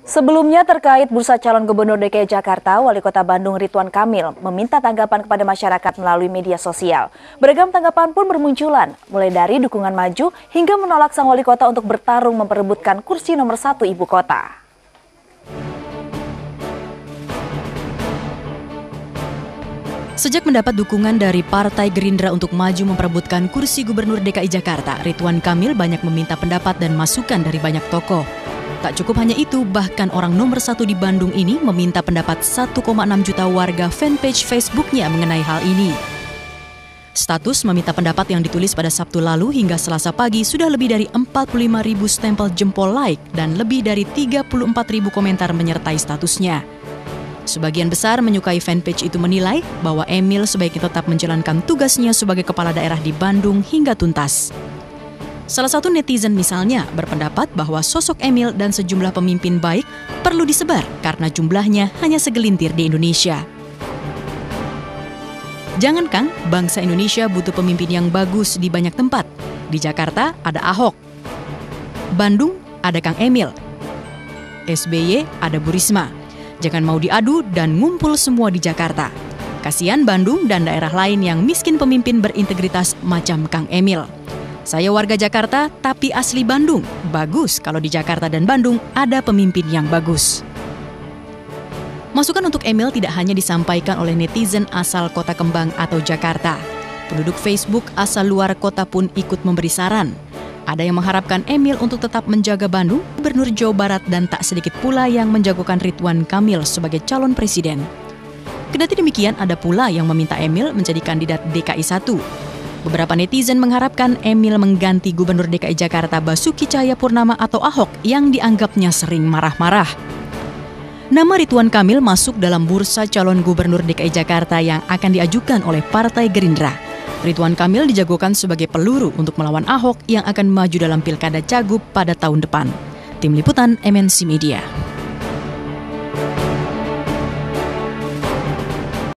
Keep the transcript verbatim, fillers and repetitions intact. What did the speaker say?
Sebelumnya terkait bursa calon gubernur D K I Jakarta, Wali Kota Bandung Ridwan Kamil meminta tanggapan kepada masyarakat melalui media sosial. Beragam tanggapan pun bermunculan, mulai dari dukungan maju hingga menolak sang wali kota untuk bertarung memperebutkan kursi nomor satu ibu kota. Sejak mendapat dukungan dari Partai Gerindra untuk maju memperebutkan kursi gubernur D K I Jakarta, Ridwan Kamil banyak meminta pendapat dan masukan dari banyak tokoh. Tak cukup hanya itu, bahkan orang nomor satu di Bandung ini meminta pendapat satu koma enam juta warga fanpage Facebooknya mengenai hal ini. Status meminta pendapat yang ditulis pada Sabtu lalu hingga Selasa pagi sudah lebih dari empat puluh lima ribu stempel jempol like dan lebih dari tiga puluh empat ribu komentar menyertai statusnya. Sebagian besar menyukai fanpage itu menilai bahwa Emil sebaiknya tetap menjalankan tugasnya sebagai kepala daerah di Bandung hingga tuntas. Salah satu netizen misalnya berpendapat bahwa sosok Emil dan sejumlah pemimpin baik perlu disebar karena jumlahnya hanya segelintir di Indonesia. Jangan Kang, bangsa Indonesia butuh pemimpin yang bagus di banyak tempat. Di Jakarta ada Ahok, Bandung ada Kang Emil, S B Y ada Bu Risma. Jangan mau diadu dan ngumpul semua di Jakarta. Kasihan Bandung dan daerah lain yang miskin pemimpin berintegritas macam Kang Emil. Saya warga Jakarta tapi asli Bandung. Bagus kalau di Jakarta dan Bandung ada pemimpin yang bagus. Masukan untuk Emil tidak hanya disampaikan oleh netizen asal Kota Kembang atau Jakarta. Penduduk Facebook asal luar kota pun ikut memberi saran. Ada yang mengharapkan Emil untuk tetap menjaga Bandung, Gubernur Jawa Barat, dan tak sedikit pula yang menjagokan Ridwan Kamil sebagai calon presiden. Kendati demikian, ada pula yang meminta Emil menjadi kandidat D K I satu. Beberapa netizen mengharapkan Emil mengganti Gubernur D K I Jakarta Basuki Cahayapurnama atau Ahok yang dianggapnya sering marah-marah. Nama Ridwan Kamil masuk dalam bursa calon Gubernur D K I Jakarta yang akan diajukan oleh Partai Gerindra. Ridwan Kamil dijagokan sebagai peluru untuk melawan Ahok yang akan maju dalam Pilkada Cagup pada tahun depan. Tim Liputan M N C Media.